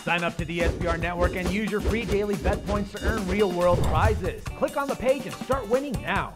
Sign up to the SBR Network and use your free daily bet points to earn real-world prizes. Click on the page and start winning now.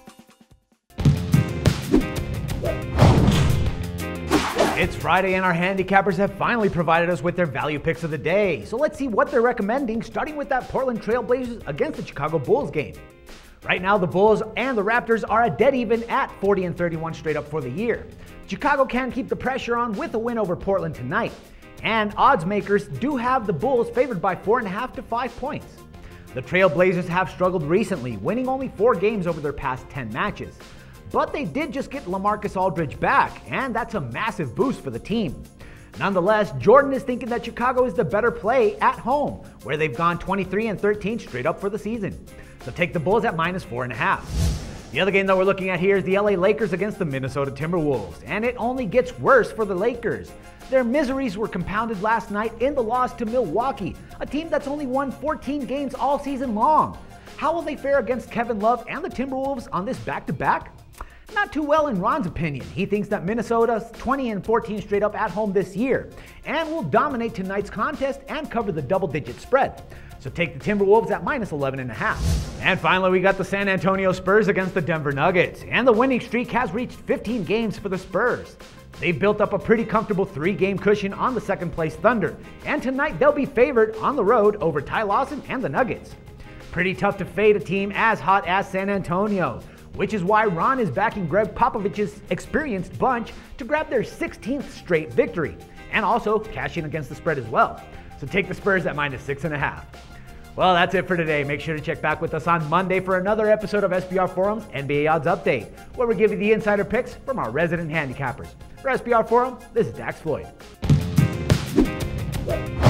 It's Friday and our handicappers have finally provided us with their value picks of the day. So let's see what they're recommending, starting with that Portland Trail Blazers against the Chicago Bulls game. Right now, the Bulls and the Raptors are a dead even at 40-31 straight up for the year. Chicago can keep the pressure on with a win over Portland tonight. And odds makers do have the Bulls favored by 4.5 to 5 points. The Trail Blazers have struggled recently, winning only 4 games over their past 10 matches. But they did just get LaMarcus Aldridge back, and that's a massive boost for the team. Nonetheless, Jordan is thinking that Chicago is the better play at home, where they've gone 23-13 straight up for the season. So take the Bulls at -4.5. The other game that we're looking at here is the LA Lakers against the Minnesota Timberwolves, and it only gets worse for the Lakers. Their miseries were compounded last night in the loss to Milwaukee, a team that's only won 14 games all season long. How will they fare against Kevin Love and the Timberwolves on this back-to-back? Not too well in Ron's opinion. He thinks that Minnesota's 20-14 straight up at home this year and will dominate tonight's contest and cover the double-digit spread. So take the Timberwolves at -11.5. And finally, we got the San Antonio Spurs against the Denver Nuggets, and the winning streak has reached 15 games for the Spurs. They've built up a pretty comfortable 3-game cushion on the second-place Thunder, and tonight they'll be favored on the road over Ty Lawson and the Nuggets. Pretty tough to fade a team as hot as San Antonio, which is why Ron is backing Greg Popovich's experienced bunch to grab their 16th straight victory, and also cash in against the spread as well. So take the Spurs at -6.5. Well, that's it for today. Make sure to check back with us on Monday for another episode of SBR Forum's NBA Odds Update, where we give you the insider picks from our resident handicappers. For SBR Forum, this is Dax Floyd.